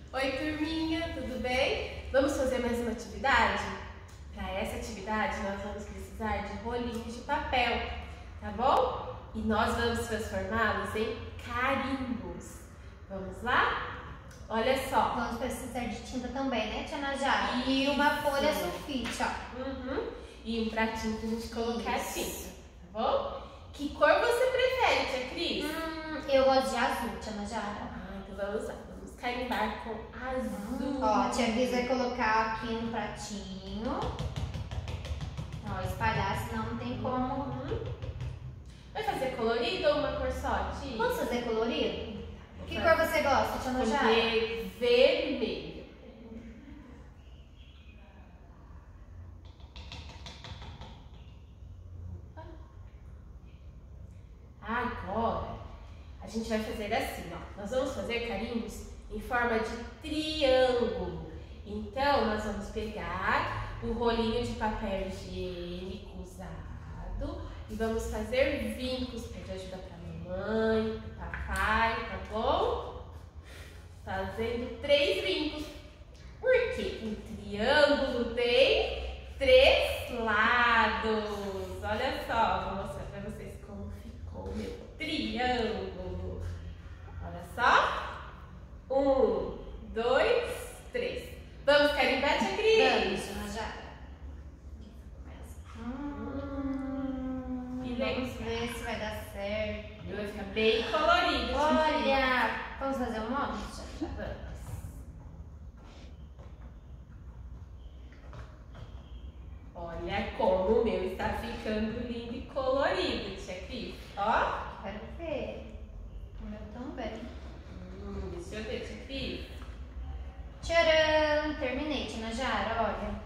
Oi, turminha, tudo bem? Vamos fazer mais uma atividade? Para essa atividade, nós vamos precisar de rolinhos de papel, tá bom? E nós vamos transformá-los em carimbos. Vamos lá? Olha só. Vamos precisar de tinta também, né, tia Najara? E uma folha sulfite, ó. E um pratinho pra gente colocar a tinta, tá bom? Que cor você prefere, tia Cris? Eu gosto de azul, tia Najara. Então vamos lá. Vamos carimbar com azul. Ó, a tia Cris vai colocar aqui no pratinho. Ó, espalhar, senão não tem como. Vai fazer colorido ou uma cor só, tia? Vamos fazer colorido? Que cor você gosta, tia Najara? Vermelho. Agora, a gente vai fazer assim, ó. Nós vamos fazer carimbos em forma de triângulo. Então, nós vamos pegar o rolinho de papel higiênico usado e vamos fazer vincos. Pede ajuda pra mamãe, pro papai, tá bom? Fazendo 3 vincos. Por quê? Um triângulo tem 3 lados. Olha só, vou mostrar pra vocês como ficou o meu triângulo. Olha só. 1, 2, 3. Vamos carimbar, tia Cris? Vamos, tia Najara. Vamos ver se vai dar certo. Vai ficar bem colorido. Olha, vamos fazer um monte, tia Najara? Vamos. Olha como o meu está ficando lindo e colorido, tia Cris. Ó. Quero ver. O meu também. Deixa eu ver, tia Cris. Tcharam! Terminei, tia Najara, olha.